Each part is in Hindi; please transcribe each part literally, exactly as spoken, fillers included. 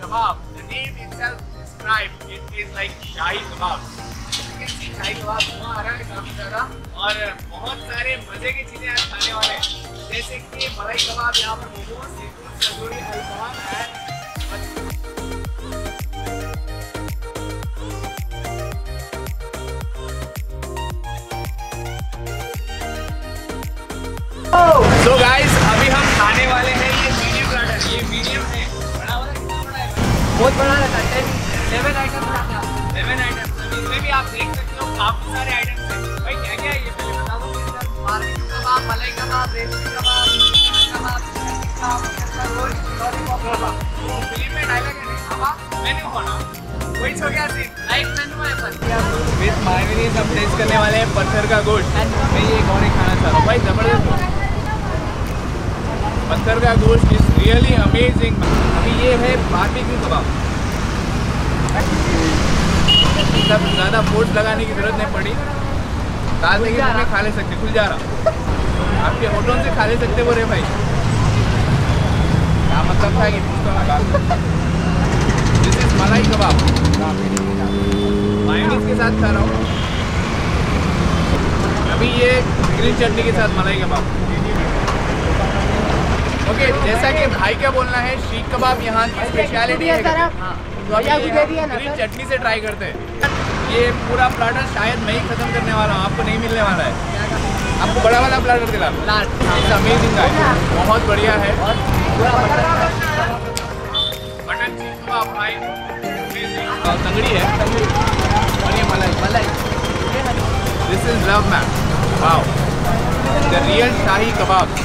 kebab. The name itself describes it is like शाही कबाब. शाही कबाब वहाँ आ रहा है काफी ज़्यादा और बहुत सारे मजे की चीजें आज खाने वाले हैं, जैसे कि मलाई कबाब, यहाँ पर मोमोज, सीफूड, तंदूरी, अल्फाम है. So guys, अभी हम खाने वाले हैं ये मीडियम प्लेटर. ये मीडियम है. बड़ा वाला कितना बड़ा है? बहुत बड़ा रहता है. सेवन आइटम रहता है. Seven item. इसमें भी आप देख सकते हो काफी सारे आइटम्स हैं. भाई क्या क्या है ये पहले बता दो. बारबेक्यू कबाब, malai kebab, reshmi kebab, chicken kebab, roll, lollipop kebab. तो फिल्म में डायलॉग है नहीं. अब मेन्यू होना वही हो गया सीन. लाइक मेन्यू है पर विद मायोनीज हम टेस्ट करने वाले हैं पत्थर का गोश्त. मैं ये एक और ही खाना चाह रहा हूँ भाई. जबरदस्त पत्थर का गोश्त इज रियली अमेजिंग. अभी ये है बारबेक्यू कबाब. सब ज़्यादा फोर्स लगाने की जरूरत नहीं पड़ी. दाल देंगे तो मैं खा ले सकते. खुल जा रहा. आपके होटलों से खा ले सकते बोले भाई. क्या मतलब था कि पूछता लगा. दिस इज मलाई कबाब. मायोनीज के साथ खा रहा हूँ. अभी ये ग्रीन चटनी के साथ मलाई कबाब. ओके okay, जैसा कि भाई का बोलना है शीख कबाब यहाँ की स्पेशलिटी है. तो ग्रीन चटनी से ट्राई करते हैं. ये पूरा प्लाटर शायद मैं ही खत्म करने वाला हूँ. आपको नहीं मिलने वाला है. आपको बड़ा वाला प्लाटर दिला. इट्स अमेजिंग है. बहुत बढ़िया है. मटन चीज कबाब भाई तंगड़ी है. और ये malai malai. This is love man. Wow, the real shahi kebab.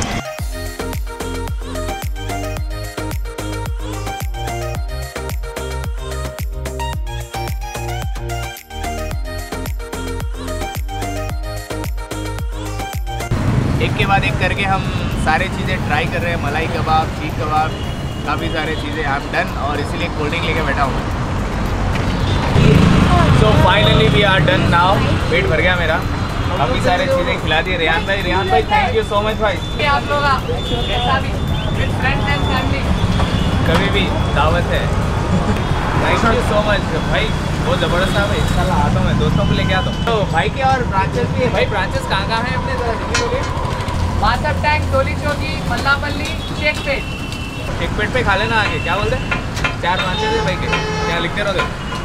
एक के बाद एक करके हम सारे चीज़ें ट्राई कर रहे हैं. मलाई कबाब, सीख कबाब, काफ़ी सारे चीज़ें. आई एम डन और इसीलिए कोल्ड ड्रिंक लेके बैठा हूँ. So finally we are done now. पेट भर गया मेरा. काफ़ी सारे चीज़ें खिला दी. रेहान भाई रेहान भाई थैंक यू सो मच भाई. आप लोग कभी भी दावत है. थैंक यू सो मच भाई. बहुत ज़बरदस्त है भाई. इंशाल्लाह आता हूँ मैं. दोस्तों को लेके आता हूँ. तो भाई के और ब्रांचेस भी है. भाई ब्रांचेस कहाँ कहाँ हैं अपने? मासब टैंक, टोली चौकी, मल्लापल्ली, शेखपेट. शेखपेट पे खा लेना आगे. क्या बोलते हैं? चार ब्रांचेस है भाई के. क्या लिखते रहोगे?